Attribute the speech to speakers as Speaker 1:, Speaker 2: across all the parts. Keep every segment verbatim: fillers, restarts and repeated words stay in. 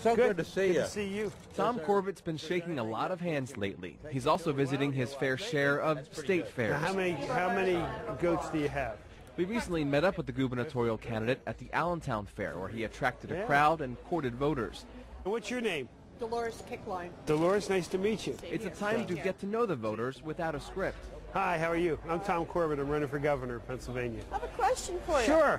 Speaker 1: So good, good to see
Speaker 2: good
Speaker 1: you.
Speaker 2: to see you.
Speaker 3: Tom Corbett's been shaking a lot of hands lately. He's also visiting his fair share of state fairs.
Speaker 2: Now, how many how many goats do you have?
Speaker 3: We recently met up with the gubernatorial candidate at the Allentown Fair, where he attracted a crowd and courted voters.
Speaker 2: What's your name?
Speaker 4: Dolores Kickline.
Speaker 2: Dolores, nice to meet you.
Speaker 3: It's a time to get to know the voters without a script.
Speaker 2: Hi, how are you? I'm Tom Corbett. I'm running for governor of Pennsylvania.
Speaker 4: I have a question for you.
Speaker 2: Sure.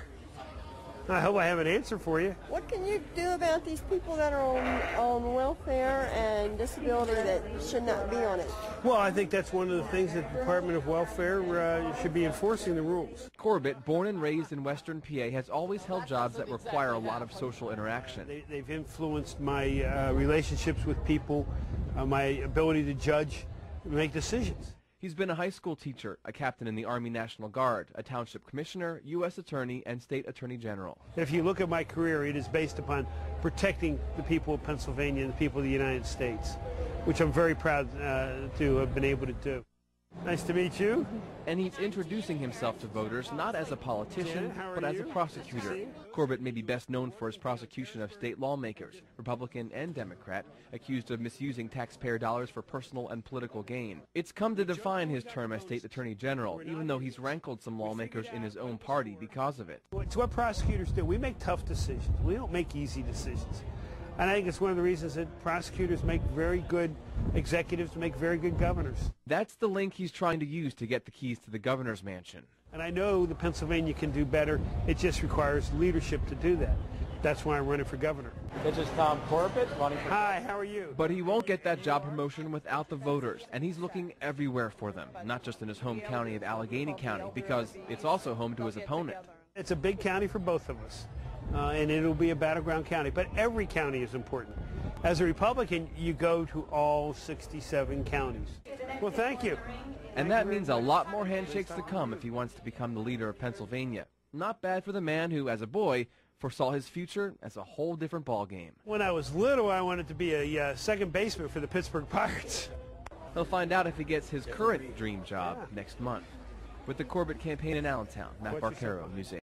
Speaker 2: I hope I have an answer for you.
Speaker 4: What can you do about these people that are on, on welfare and disability that should not be on it?
Speaker 2: Well, I think that's one of the things that the Department of Welfare uh, should be enforcing the rules.
Speaker 3: Corbett, born and raised in Western P A, has always held jobs that require a lot of social interaction.
Speaker 2: They, they've influenced my uh, relationships with people, uh, my ability to judge, make decisions.
Speaker 3: He's been a high school teacher, a captain in the Army National Guard, a township commissioner, U S attorney, and state attorney general.
Speaker 2: If you look at my career, it is based upon protecting the people of Pennsylvania and the people of the United States, which I'm very proud uh, to have been able to do. Nice to meet you.
Speaker 3: And he's introducing himself to voters not as a politician, but as a prosecutor. Corbett may be best known for his prosecution of state lawmakers, Republican and Democrat, accused of misusing taxpayer dollars for personal and political gain. It's come to define his term as state attorney general, even though he's rankled some lawmakers in his own party because of it.
Speaker 2: It's what prosecutors do. We make tough decisions. We don't make easy decisions. And I think it's one of the reasons that prosecutors make very good executives, make very good governors.
Speaker 3: That's the link he's trying to use to get the keys to the governor's mansion.
Speaker 2: And I know that Pennsylvania can do better. It just requires leadership to do that. That's why I'm running for governor.
Speaker 1: This is Tom Corbett running for
Speaker 2: Hi, how are you?
Speaker 3: But he won't get that job promotion without the voters, and he's looking everywhere for them, not just in his home county of Allegheny County, because it's also home to his opponent.
Speaker 2: It's a big county for both of us. Uh, and it'll be a battleground county, but every county is important. As a Republican, you go to all sixty-seven counties. Well, thank you.
Speaker 3: And that means a lot more handshakes to come if he wants to become the leader of Pennsylvania. Not bad for the man who, as a boy, foresaw his future as a whole different ballgame.
Speaker 2: When I was little, I wanted to be a uh, second baseman for the Pittsburgh Pirates.
Speaker 3: He'll find out if he gets his current dream job next month. With the Corbett campaign in Allentown, Matt Barcaro, News eight.